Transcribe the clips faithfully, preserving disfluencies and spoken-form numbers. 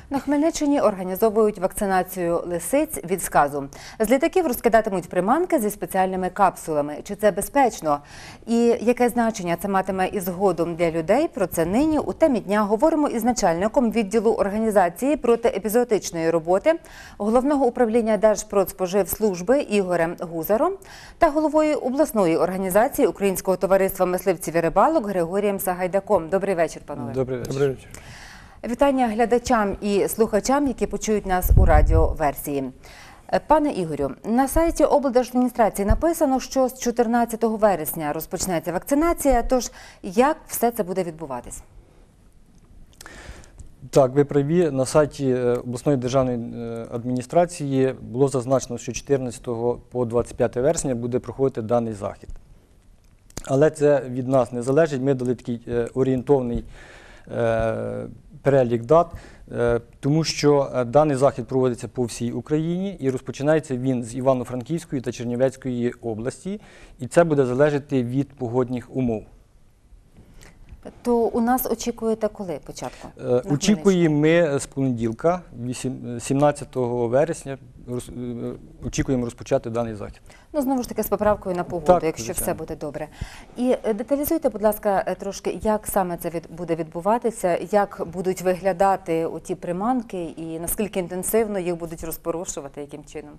На Хмельниччині організовують вакцинацію лисиць від сказу. З літаків розкидатимуть приманки зі спеціальними капсулами. Чи це безпечно? І яке значення це матиме із згодом для людей? Про це нині у темі дня говоримо із начальником відділу організації протиепізоотичної роботи Головного управління Держпродспоживслужби Ігорем Гузаром та головою обласної організації Українського товариства мисливців і рибалок Григорієм Сагайдаком. Добрий вечір, панове. Добрий вечір. Добрий вечір. Вітання глядачам і слухачам, які почують нас у радіоверсії. Пане Ігорю, на сайті облдержадміністрації написано, що з чотирнадцятого вересня розпочнеться вакцинація, тож як все це буде відбуватись? Так, ви праві. На сайті обласної державної адміністрації було зазначено, що чотирнадцятого по двадцять п'яте вересня буде проходити даний захід. Але це від нас не залежить, ми дали такий орієнтовний перелік дат, тому що даний захід проводиться по всій Україні і розпочинається він з Івано-Франківської та Чернівецької області, і це буде залежати від погодних умов. То у нас очікуєте коли початку? Очікуємо ми з понеділка, сімнадцятого вересня, очікуємо розпочати даний захід. Ну, знову ж таки, з поправкою на погоду, так, якщо звичайно. все буде добре. І деталізуйте, будь ласка, трошки, як саме це від, буде відбуватися, як будуть виглядати оті приманки і наскільки інтенсивно їх будуть розпорошувати, яким чином?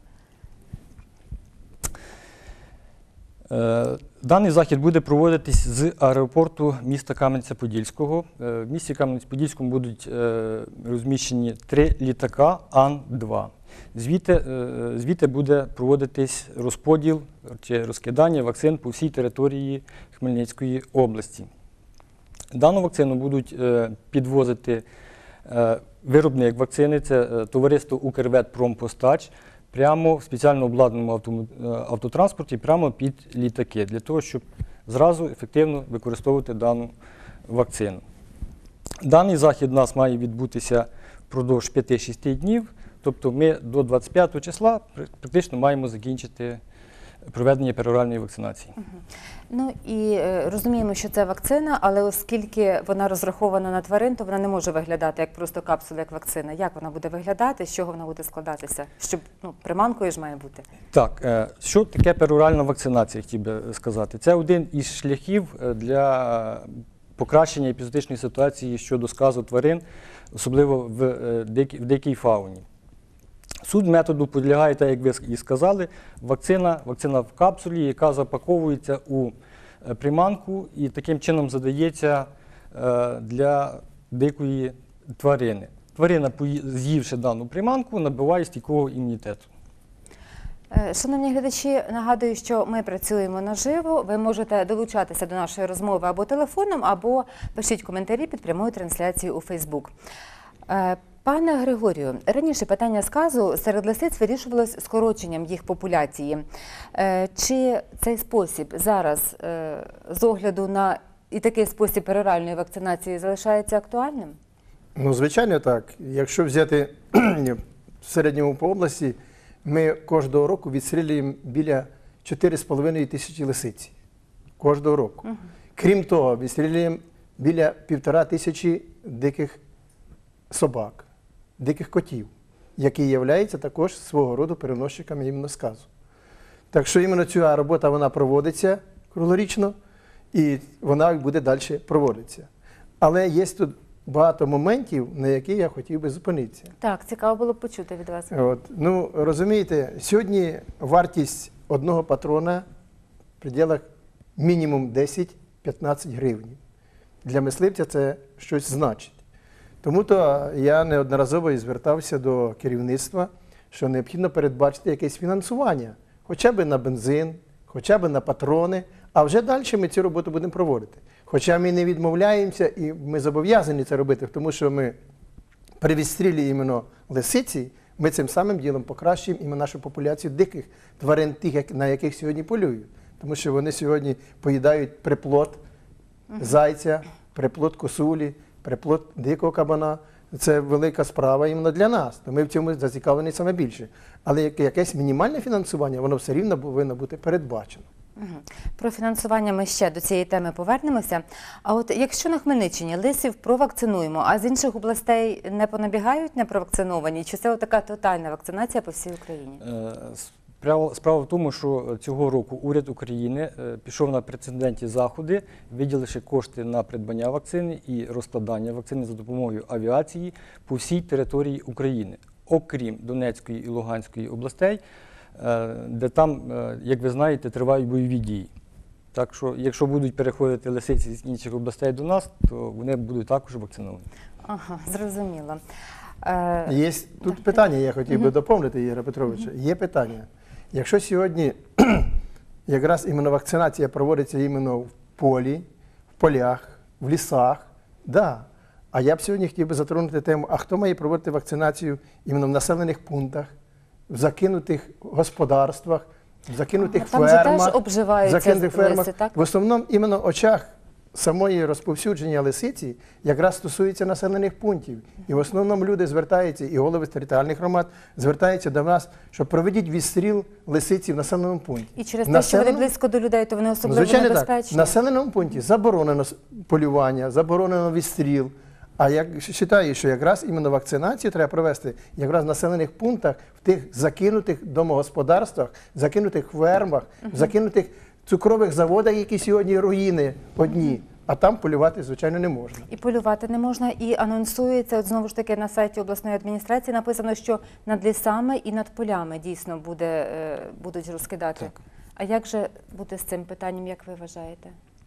Даний захід буде проводитись з аеропорту міста Кам'янця-Подільського. В місті Кам'янець-Подільському будуть розміщені три літака Ан два. Звідти, звідти буде проводитись розподіл чи розкидання вакцин по всій території Хмельницької області. Дану вакцину будуть підвозити виробник вакцини, це товариство «Укрветпромпостач», прямо в спеціально обладнаному автотранспорті, прямо під літаки, для того, щоб зразу ефективно використовувати дану вакцину. Даний захід у нас має відбутися впродовж п'яти-шести днів, тобто ми до двадцять п'ятого числа практично маємо закінчити проведення пероральної вакцинації. Угу. Ну і е, розуміємо, що це вакцина, але оскільки вона розрахована на тварин, то вона не може виглядати як просто капсула, як вакцина. Як вона буде виглядати, з чого вона буде складатися? Щоб, ну, приманкою ж має бути. Так, е, що таке пероральна вакцинація, хотів би сказати? Це один із шляхів для покращення епізоотичної ситуації щодо сказу тварин, особливо в, е, деякій, в деякій фауні. Суть методу полягає, так як ви і сказали, вакцина, вакцина в капсулі, яка запаковується у приманку і таким чином задається для дикої тварини. Тварина, з'ївши дану приманку, набуває стійкого імунітету. Шановні глядачі, нагадую, що ми працюємо наживо. Ви можете долучатися до нашої розмови або телефоном, або пишіть коментарі під прямою трансляцією у Фейсбук. Пане Григорію, раніше питання сказу серед лисиць вирішувалось скороченням їх популяції. Чи цей спосіб зараз, з огляду на і такий спосіб пероральної вакцинації, залишається актуальним? Ну, звичайно, так. Якщо взяти в середньому по області, ми кожного року відстрілюємо біля чотири з половиною тисячі лисиць. Кожного року. Угу. Крім того, відстрілюємо біля півтора тисячі диких собак, диких котів, які являються також свого роду переносчиками іменно сказу. Так що іменно ця робота вона проводиться круглорічно, і вона буде далі проводитися. Але є тут багато моментів, на які я хотів би зупинитися. Так, цікаво було б почути від вас. От, ну, розумієте, сьогодні вартість одного патрона в пределах мінімум десять-п'ятнадцять гривень. Для мисливця це щось значить. Тому-то я неодноразово і звертався до керівництва, що необхідно передбачити якесь фінансування, хоча б на бензин, хоча б на патрони, а вже далі ми цю роботу будемо проводити. Хоча ми не відмовляємося і ми зобов'язані це робити, тому що ми при відстрілі іменно лисиці, ми цим самим ділом покращуємо іменно нашу популяцію диких тварин, тих, на яких сьогодні полюють. Тому що вони сьогодні поїдають приплод зайця, приплод косулі, приплод дикого кабана. Це велика справа іменно для нас, то ми в цьому зацікавлені саме більше. Але якесь мінімальне фінансування, воно все рівно повинно бути передбачено. Про фінансування ми ще до цієї теми повернемося. А от якщо на Хмельниччині лисів провакцинуємо, а з інших областей не понабігають непровакциновані, чи це така тотальна вакцинація по всій Україні? Е, Справа, справа в тому, що цього року уряд України е, пішов на прецедентні заходи, виділивши кошти на придбання вакцини і розкладання вакцини за допомогою авіації по всій території України, окрім Донецької і Луганської областей, е, де там, е, як ви знаєте, тривають бойові дії. Так що, якщо будуть переходити лисиці з інших областей до нас, то вони будуть також вакциновані. Ага, зрозуміло. Е, Є тут питання, я хотів би доповнити, Ігоря Петровича. Є питання. Якщо сьогодні якраз іменно вакцинація проводиться іменно в полі, в полях, в лісах, да. А я б сьогодні хотів би затронути тему, а хто має проводити вакцинацію іменно в населених пунктах, в закинутих господарствах, в закинутих Там же фермах, теж обживаються в закинутих лиси, фермах. так? В основному іменно в очах самої розповсюдження лисиці якраз стосується населених пунктів. І в основному люди звертаються, і голови територіальних громад звертаються до нас, що проведіть відстріл лисиці в населеному пункті. І через В те, що вони населеному- близько до людей, то вони особливо Звичайно, так. небезпечні. В населеному пункті заборонено с- полювання, заборонено відстріл. А я вважаю, що якраз іменно вакцинацію треба провести якраз в населених пунктах, в тих закинутих домогосподарствах, закинутих фермах, в закинутих цукрових заводах, які сьогодні руїни одні, а там полювати, звичайно, не можна. І полювати не можна, і анонсується, от знову ж таки на сайті обласної адміністрації написано, що над лісами і над полями дійсно буде, е, будуть розкидати. Так. А як же бути з цим питанням, як ви вважаєте?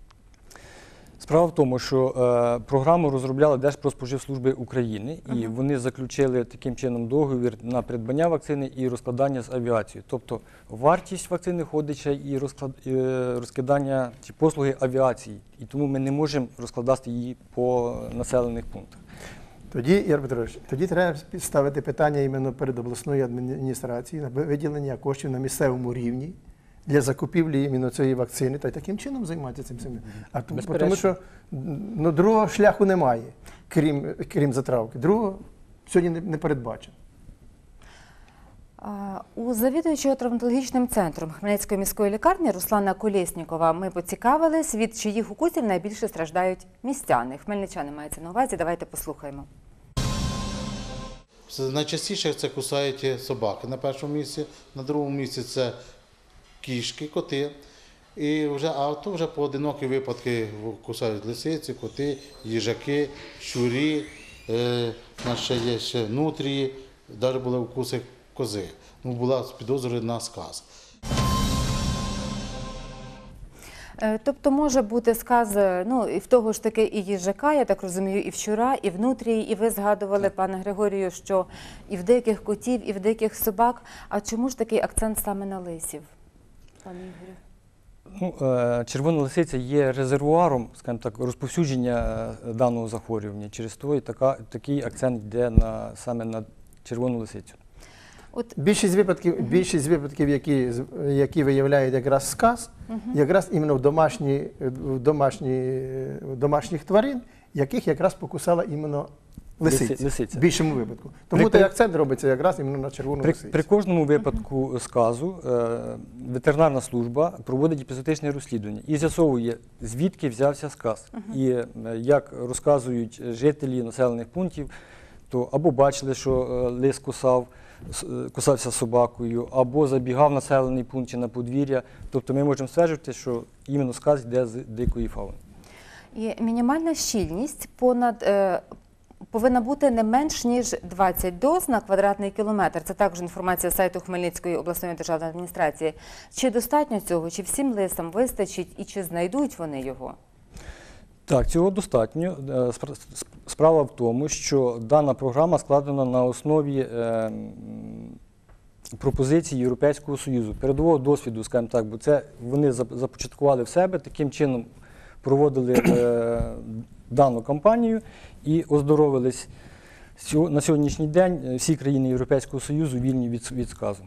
Справа в тому, що е, програму розробляла Держпродспоживслужби України, і вони заключили таким чином договір на придбання вакцини і розкладання з авіацією. Тобто вартість вакцини входить ще і розклад, е, розкидання чи послуги авіації. І тому ми не можемо розкладати її по населених пунктах. Тоді, Ігор Петрович, тоді треба ставити питання іменно перед обласною адміністрацією на виділення коштів на місцевому рівні для закупівлі іменно цієї вакцини, та й таким чином займатися цим самим. А тому, Безперечно. тому що ну, другого шляху немає, крім, крім затравки. Другого сьогодні не, не передбачено. А, У завідуючого травматологічним центром Хмельницької міської лікарні Руслана Колєснікова ми поцікавились, від чиїх укусів найбільше страждають містяни. Хмельничани мається на увазі, давайте послухаємо. Найчастіше це кусають собаки на першому місці, на другому місці це кішки, коти. І вже, а то вже поодинокі випадки кусають лисиці, коти, їжаки, щурі, е, у нас ще є ще нутрії, навіть були укуси кози. Ну, була підозра на сказ. Е, Тобто може бути сказ, е, ну, і в того ж таки і їжака, я так розумію, і в щура, і в нутрії, і ви згадували, пане Григорію, що і в диких котів, і в диких собак. А чому ж такий акцент саме на лисів, пане Ігорю? Ну, е, червона лисиця є резервуаром, скажімо так, розповсюдження е, даного захворювання. Через то і така, такий акцент йде на, саме на червону лисицю. От Більшість випадків, більшість випадків, які, які виявляють якраз сказ, якраз іменно в, домашні, в, домашні, в домашніх тварин, яких якраз покусала іменно лисиця, Лиси- лисиця. в більшому випадку. Тому При- той акцент робиться якраз іменно на червону При, лисицю. при кожному випадку сказу е, ветеринарна служба проводить епізотичне розслідування і з'ясовує, звідки взявся сказ. І е, як розказують жителі населених пунктів, то або бачили, що е, лис кусав, с- е, кусався собакою, або забігав в населений пункт чи на подвір'я. Тобто ми можемо стверджувати, що іменно сказ йде з дикої фауни. і мінімальна щільність понад е, повинна бути не менш ніж двадцять доз на квадратний кілометр. Це також інформація з сайту Хмельницької обласної державної адміністрації. Чи достатньо цього? Чи всім лисам вистачить і чи знайдуть вони його? Так, цього достатньо. Е, спра- Справа в тому, що дана програма складена на основі е, м, пропозицій Європейського Союзу, передового досвіду, скажімо так, бо це вони зап- започаткували в себе, таким чином проводили е, дану кампанію і оздоровились. Сьо- На сьогоднішній день е, всі країни Європейського Союзу вільні від, від сказу.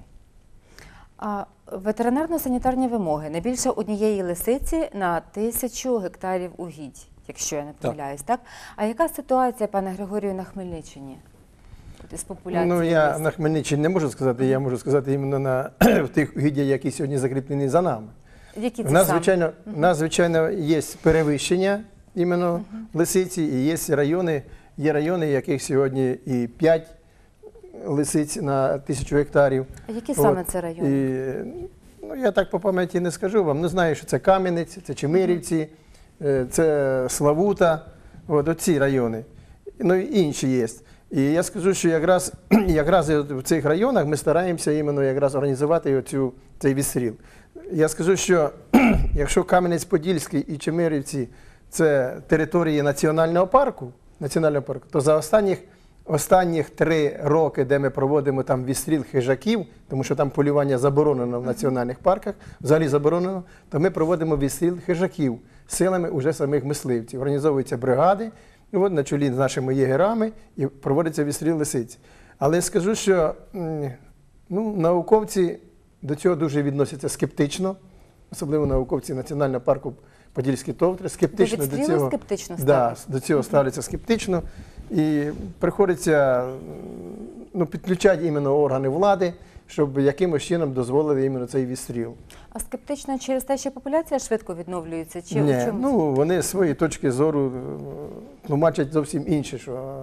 А ветеринарно-санітарні вимоги не більше однієї лисиці на тисячу гектарів угідь, якщо я не помиляюсь, так? А яка ситуація, пане Григорію, на Хмельниччині? От із популяцією Ну, я лисиць? на Хмельниччині не можу сказати, я можу сказати іменно на в тих угіддях, які сьогодні закріплені за нами. Які У це нас, саме? звичайно, у нас, звичайно, є перевищення іменно лисиці, і є райони, є райони, яких сьогодні і п'ять лисиць на тисячу гектарів. А які саме От. це райони? І, ну, я так по пам'яті не скажу вам. Ну, знаю, що це Кам'янець, це Чемирівці, е, це Славута, от оці райони. Ну і інші є. І я скажу, що якраз, якраз в цих районах ми стараємося іменно якраз організувати оцю, цей відстріл. Я скажу, що якщо Кам'янець-Подільський і Чемирівці – це території національного парку, національного парку, то за останніх, останніх три роки, де ми проводимо там відстріл хижаків, тому що там полювання заборонено в національних парках, взагалі заборонено, то ми проводимо відстріл хижаків силами уже самих мисливців. Організовуються бригади, от, на чолі з нашими єгерами, і проводиться відстріл лисиць. Але скажу, що ну, науковці до цього дуже відносяться скептично, особливо науковці Національного парку Подільські товтри, скептично До до відстрілу цього, скептично да, ставляться? до цього ставляться скептично. І приходиться ну, підключати іменно органи влади, щоб якимось чином дозволили іменно цей відстріл. А скептично через те, що популяція швидко відновлюється? Чи Ні, в чому? ну, вони з своєї точки зору е, тлумачать зовсім інше, що,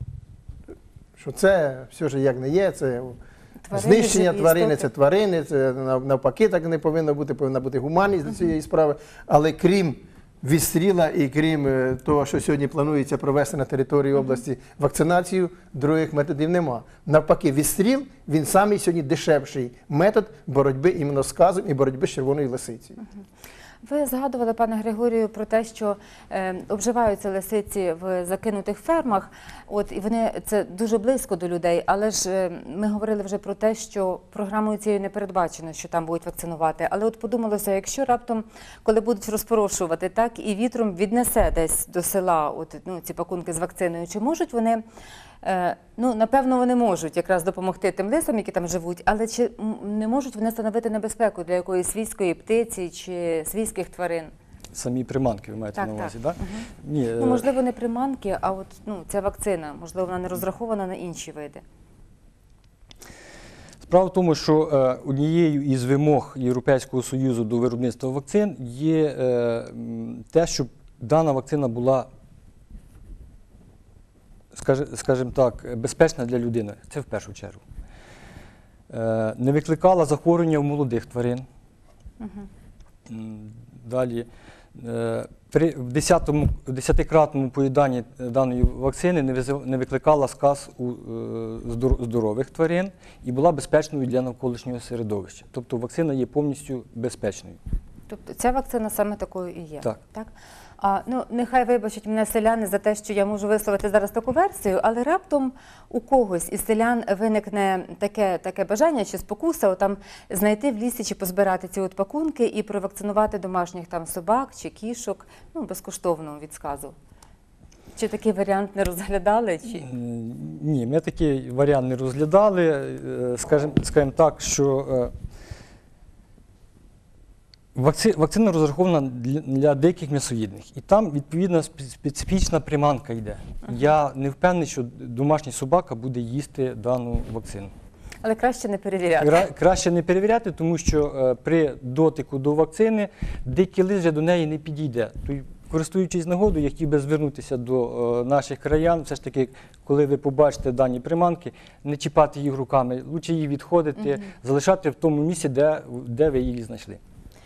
що це все ж як не є, це Тварини, знищення живі тварини, істоти. це тварини, це нав- навпаки так не повинно бути, повинна бути гуманність до цієї справи. Але крім відстріла і крім е, того, що сьогодні планується провести на території області вакцинацію, других методів нема. Навпаки, відстріл, він самий сьогодні дешевший метод боротьби іменно з казом і боротьби з червоною лисицею. Ви згадували, пане Григорію, про те, що е, обживаються лисиці в закинутих фермах, от, і вони, це дуже близько до людей, але ж е, ми говорили вже про те, що програмою цією не передбачено, що там будуть вакцинувати. Але от подумалося, якщо раптом, коли будуть розпорошувати, так, і вітром віднесе десь до села от, ну, ці пакунки з вакциною, чи можуть вони, е, ну, напевно, вони можуть якраз допомогти тим лисам, які там живуть, але чи м, не можуть вони становити небезпеку для якоїсь свійської птиці чи свійських тварин? Самі приманки ви маєте Так, на так. увазі, так? Ні, Ну, е, можливо, не приманки, а от ну, ця вакцина, можливо, вона не розрахована на інші види. Справа в тому, що е, однією із вимог Європейського Союзу до виробництва вакцин є е, м, те, щоб дана вакцина була, скажи- скажімо так, безпечна для людини. Це в першу чергу. Е, не викликала захворювання у молодих тварин. М, Далі. е, При, в десятому, в десятикратному поїданні даної вакцини не, визив- не викликала сказ у е, здор- здорових тварин і була безпечною для навколишнього середовища. Тобто вакцина є повністю безпечною. Тобто ця вакцина саме такою і є. Так. Так? А, ну, нехай вибачать мене селяни за те, що я можу висловити зараз таку версію, але раптом у когось із селян виникне таке, таке бажання чи спокуса от там знайти в лісі чи позбирати ці от пакунки і провакцинувати домашніх там собак чи кішок, ну, безкоштовно від сказу. Чи такий варіант не розглядали? Чи... М, Ні, ми такий варіант не розглядали. Е, Скажімо, скажімо так, що е, вакци- вакцина розрахована для, для деяких м'ясоїдних. І там, відповідно, спе- специфічна приманка йде. Я не впевнений, що домашній собака буде їсти дану вакцину. Але краще не перевіряти. Кра- Краще не перевіряти, тому що е, при дотику до вакцини дикий лис вже до неї не підійде. Тобто, користуючись нагодою, я хотів би звернутися до е, наших краян. Все ж таки, коли ви побачите дані приманки, не чіпати їх руками, краще її відходити, залишати в тому місці, де, де ви її знайшли.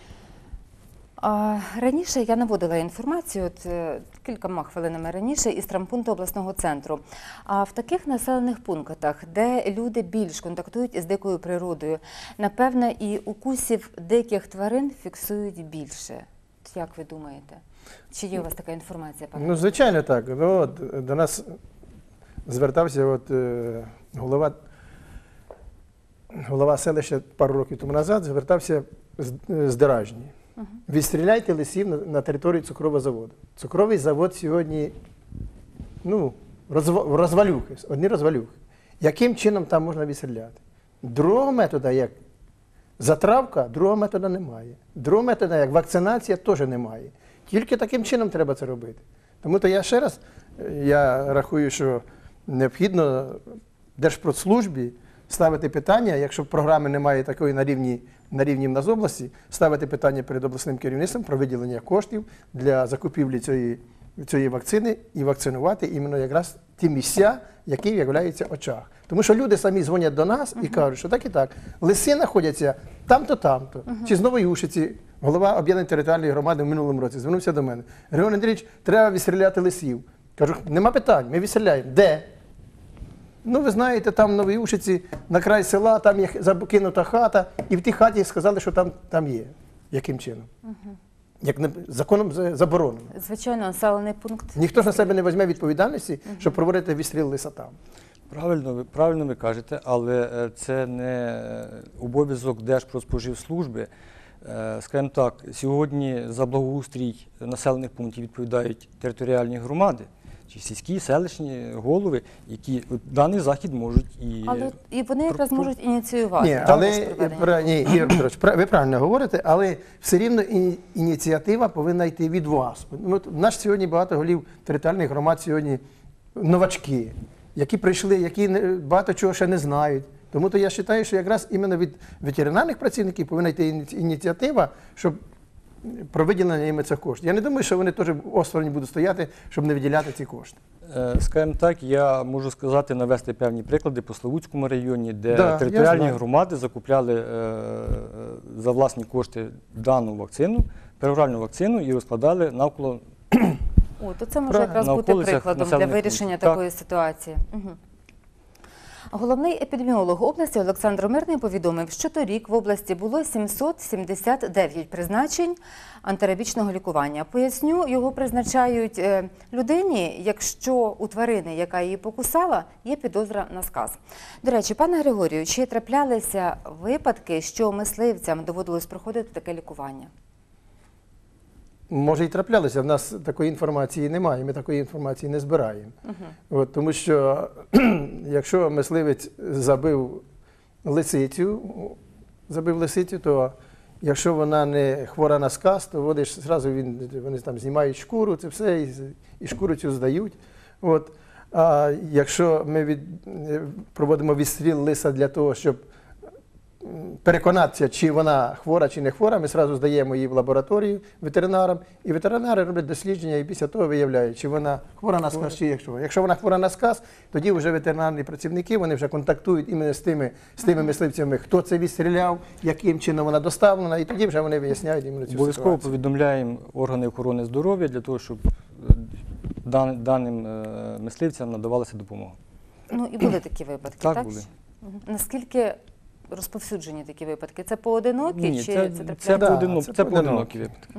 А, раніше я наводила інформацію, от, е, кількома хвилинами раніше, із травмпункту обласного центру. А в таких населених пунктах, де люди більш контактують із дикою природою, напевне, і укусів диких тварин фіксують більше. От як ви думаєте? Чи є у вас така інформація, пане? Ну, звичайно, так. Ну, от, до нас звертався от, е, голова, голова селища пару років тому назад, звертався з, з Деражні. Відстріляйте лисів на, на території цукрового заводу. Цукровий завод сьогодні ну, розва, розвалюхи, одні розвалюхи. Яким чином там можна відстріляти? Другого методу, як затравка, другого методу немає. Другого методу, як вакцинація, теж немає. Тільки таким чином треба це робити. Тому то я ще раз, я рахую, що необхідно Держпродслужбі ставити питання, якщо програми немає такої на рівні на рівні в нас області, ставити питання перед обласним керівництвом про виділення коштів для закупівлі цієї, цієї вакцини і вакцинувати іменно якраз ті місця, які являються в очах. Тому що люди самі дзвонять до нас і кажуть, що так і так, лиси знаходяться там-то, там-то. Чи з Нової Ушиці, голова об'єднаної територіальної громади в минулому році звернувся до мене. Григорій Андрійович, треба відстріляти лисів. Кажу, нема питань, ми відстріляємо. Де? Ну, ви знаєте, там в Новій Ушиці, на край села, там є закинута хата, і в тій хаті сказали, що там, там є. Яким чином? Як не, законом за- заборонено. Звичайно, населений пункт. Ніхто ж на себе не візьме відповідальності, щоб проводити відстріл лиса там. Правильно, ви правильно ви кажете, але е, це не е, обов'язок Держпродспоживслужби. Е, Скажімо так, сьогодні за благоустрій населених пунктів відповідають територіальні громади, чи сільські, селищні голови, які от даний захід можуть і Але і вони якраз про- можуть ініціювати. Ні, також але проведення. пра- ні, Ігор Петрович, пра- ви правильно говорите, але все рівно і- ініціатива повинна йти від вас. Ну, от в нас сьогодні багато голів територіальних громад сьогодні новачки, які прийшли, які не- багато чого ще не знають. Тому то я вважаю, що якраз іменно від ветеринарних працівників повинна йти іні- ініціатива, щоб про виділення їм цих коштів. Я не думаю, що вони теж осторонь будуть стояти, щоб не виділяти ці кошти. Е, Скажімо так, я можу сказати, навести певні приклади по Славутському районі, де Да, я територіальні знаю. громади закупляли е, е, за власні кошти дану вакцину, пероральну вакцину і розкладали навколо. О, то це може Правильно. якраз На бути околицях прикладом для населених вирішення пунктів. Так. такої ситуації. Угу. Головний епідеміолог області Олександр Мирний повідомив, що торік в області було сімсот сімдесят дев'ять призначень антирабічного лікування. Поясню, його призначають е, людині, якщо у тварини, яка її покусала, є підозра на сказ. До речі, пане Григорію, чи траплялися випадки, що мисливцям доводилось проходити таке лікування? Може і траплялося, в нас такої інформації немає, ми такої інформації не збираємо. От, тому що якщо мисливець забив лисицю, забив лисицю, то якщо вона не хвора на сказ, то вони ж зразу він, вони там знімають шкуру, це все, і, і шкуру цю здають. От. А якщо ми від, проводимо відстріл лиса для того, щоб переконатися, чи вона хвора, чи не хвора, ми одразу здаємо її в лабораторію ветеринарам, і ветеринари роблять дослідження, і після того виявляють, чи вона хвора на сказ, чи якщо. Якщо вона хвора на сказ, тоді вже ветеринарні працівники, вони вже контактують іменно з тими, з тими мисливцями, хто це відстріляв, яким чином вона доставлена, і тоді вже вони виясняють іменно цю Обов'язково ситуацію. повідомляємо органи охорони здоров'я для того, щоб е, дан- даним е, мисливцям надавалася допомога. Ну і були такі випадки, так? Так, були. Мгм. Наскільки розповсюджені такі випадки? Це поодинокі Ні, чи це, це, це, трапляється? Да, поодино- це це поодинокі. поодинокі випадки.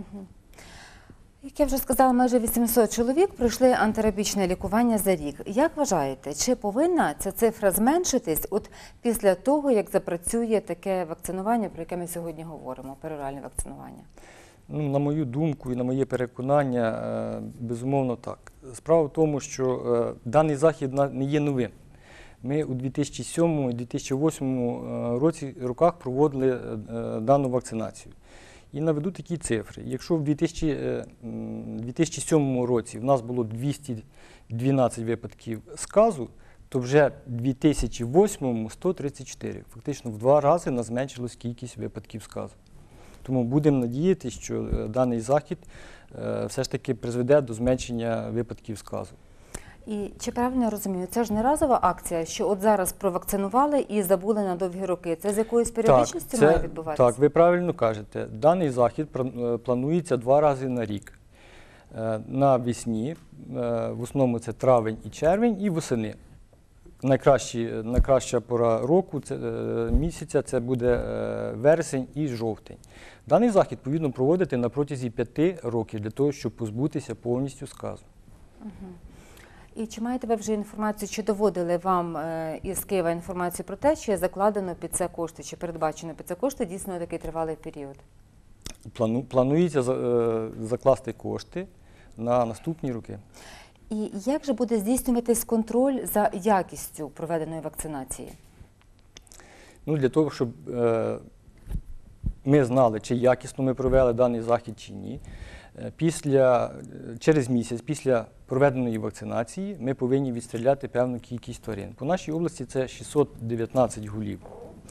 Як я вже сказала, майже вісімсот чоловік пройшли антирабічне лікування за рік. Як вважаєте, чи повинна ця цифра зменшитись от після того, як запрацює таке вакцинування, про яке ми сьогодні говоримо, пероральне вакцинування? Ну, на мою думку і на моє переконання, е, безумовно так. Справа в тому, що е, даний захід на- не є новим. Ми у дві тисячі сьомому і дві тисячі восьмому е, році, роках проводили е, дану вакцинацію. І наведу такі цифри. Якщо в дві тисячі, е, м, дві тисячі сьомому році в нас було двісті дванадцять випадків сказу, то вже в дві тисячі восьмому сто тридцять чотири. Фактично в два рази у нас зменшилась кількість випадків сказу. Тому будемо надіятися, що е, даний захід е, все ж таки призведе до зменшення випадків сказу. І чи правильно я розумію, це ж не разова акція, що от зараз провакцинували і забули на довгі роки. Це з якоюсь періодичністю це- має відбуватися? Так, ви правильно кажете. Даний захід пра- е, планується два рази на рік. Е, Навесні, е, в основному це травень і червень, і восени. Найкращі, найкраща пора року, це, е, місяця, це буде е, вересень і жовтень. Даний захід повинно проводити на протязі п'яти років для того, щоб позбутися повністю сказу. І чи маєте ви вже інформацію, чи доводили вам е, із Києва інформацію про те, чи закладено під це кошти, чи передбачено під це кошти дійсно такий тривалий період? Плану, планується за- е, закласти кошти на наступні роки. І як же буде здійснюватись контроль за якістю проведеної вакцинації? Ну, для того, щоб е, ми знали, чи якісно ми провели даний захід, чи ні. Е, Після, е, через місяць після проведеної вакцинації ми повинні відстріляти певну кількість тварин. По нашій області це шістсот дев'ятнадцять голів.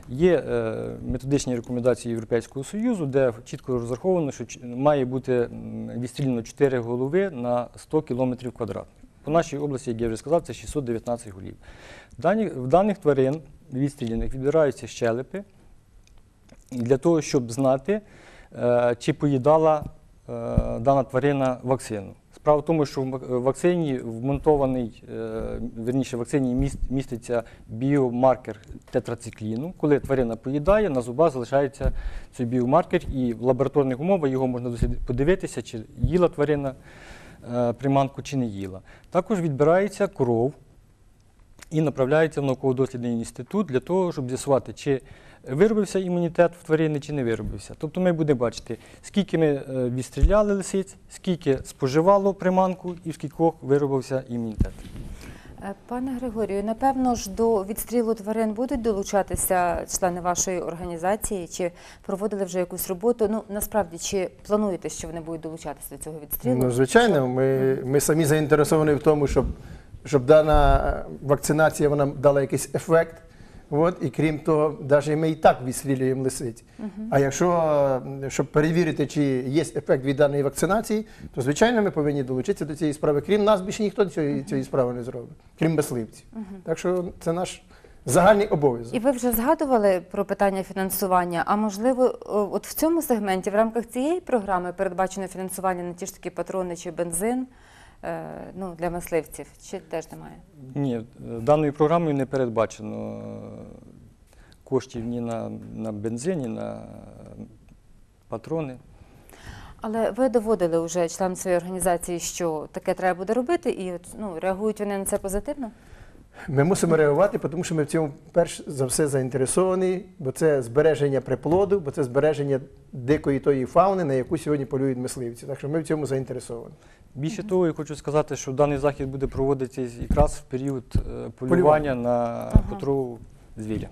Є е, методичні рекомендації Європейського Союзу, де чітко розраховано, що ч- має бути м, відстріляно чотири голови на сто кілометрів квадратних. По нашій області, як я вже сказав, це шістсот дев'ятнадцять голів. Дані, в даних тварин відстріляних відбираються щелепи для того, щоб знати, е, чи поїдала е, дана тварина вакцину. Справа в тому, що в мак- вакцині вмонтований, е, верніше, в вакцині міст- міститься біомаркер тетрацикліну. Коли тварина поїдає, на зубах залишається цей біомаркер, і в лабораторних умовах його можна дослід- подивитися, чи їла тварина е, приманку, чи не їла. Також відбирається кров і направляється в науково-дослідний інститут для того, щоб з'ясувати, чи виробився імунітет в тварини, чи не виробився. Тобто ми будемо бачити, скільки ми е, відстріляли лисиць, скільки споживало приманку і в скількох виробився імунітет. Е, Пане Григорію, напевно ж до відстрілу тварин будуть долучатися члени вашої організації, чи проводили вже якусь роботу? Ну, насправді, чи плануєте, що вони будуть долучатися до цього відстрілу? Ну, звичайно, ми, ми самі заінтересовані в тому, щоб, щоб дана вакцинація вона дала якийсь ефект. От, і крім того, навіть ми і так відстрілюємо лисиць. А якщо, е, щоб перевірити, чи є ефект від даної вакцинації, то, звичайно, ми повинні долучитися до цієї справи. Крім нас, більше ніхто цієї, цієї справи не зробить, крім мисливців. Так що це наш загальний обов'язок. І ви вже згадували про питання фінансування, а можливо, о, от в цьому сегменті, в рамках цієї програми передбачено фінансування на ті ж такі патрони чи бензин, е, ну, для мисливців, чи теж немає? Ні, е, даною програмою не передбачено е, коштів ні на, на бензин, ні на патрони. Але ви доводили вже членам своєї організації, що таке треба буде робити, і от, ну, реагують вони на це позитивно? Ми мусимо реагувати, тому що ми в цьому перш за все заінтересовані, бо це збереження приплоду, бо це збереження дикої тої фауни, на яку сьогодні полюють мисливці. Так що ми в цьому заінтересовані. Більше того, я хочу сказати, що даний захід буде проводитись якраз в період е, полювання на хутрового звіря.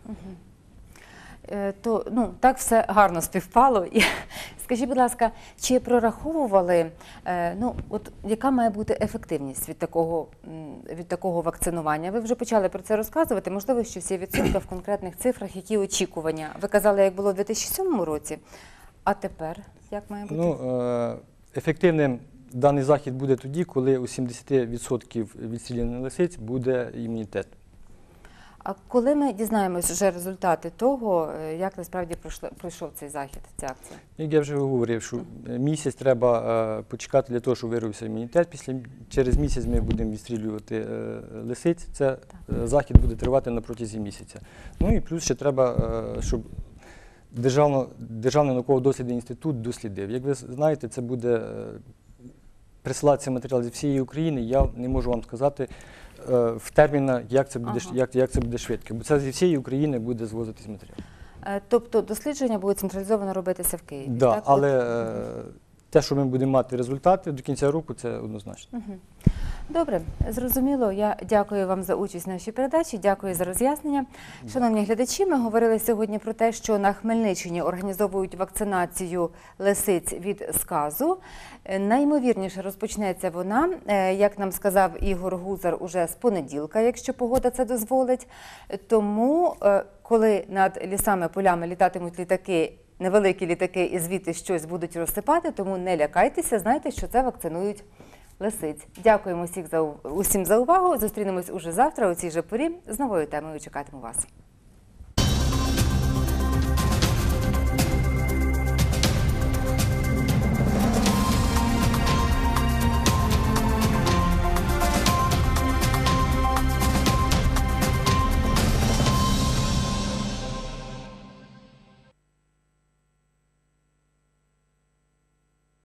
Е, То, ну, так все гарно співпало. І скажіть, будь ласка, чи прораховували, е, ну, от яка має бути ефективність від такого, м, від такого вакцинування? Ви вже почали про це розказувати, можливо, що всі відсотки в конкретних цифрах, які очікування? Ви казали, як було у дві тисячі сьомому році, а тепер як має бути? Ну, е, ефективним даний захід буде тоді, коли у сімдесят відсотків відстріляних лисиць буде імунітет. А коли ми дізнаємось вже результати того, е, як насправді пройшло, пройшов цей захід, ця акція? Як я вже говорив, що місяць треба е, почекати для того, щоб виробився імунітет. Після, через місяць ми будемо відстрілювати е, лисиць. Це е, захід буде тривати на протязі місяця. Ну і плюс ще треба, е, щоб Державно, Державний науково-дослідний інститут дослідив. Як ви знаєте, це буде е, присилатися матеріал зі всієї України. Я не можу вам сказати е, в термінах, як це буде, Ага. як, як це буде швидко, бо це зі всієї України буде звозитись матеріал. Е, Тобто дослідження будуть централізовано робитися в Києві? Да, так? але е, те, що ми будемо мати результати до кінця року, це однозначно. Добре, зрозуміло. Я дякую вам за участь в нашій передачі, дякую за роз'яснення. Шановні глядачі, ми говорили сьогодні про те, що на Хмельниччині організовують вакцинацію лисиць від сказу. Е, Найімовірніше розпочнеться вона, е, як нам сказав Ігор Гузар, уже з понеділка, якщо погода це дозволить. Тому, е, коли над лісами, полями літатимуть літаки, невеликі літаки і звідти щось будуть розсипати, тому не лякайтеся, знайте, що це вакцинують лисиць. Дякуємо всіх за, ув- усім за увагу. Зустрінемось уже завтра у цій же порі. З новою темою чекатиму вас.